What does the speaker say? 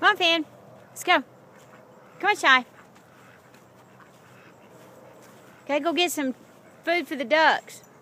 Come on, Finn. Let's go. Come on, Shy. Okay, go get some food for the ducks.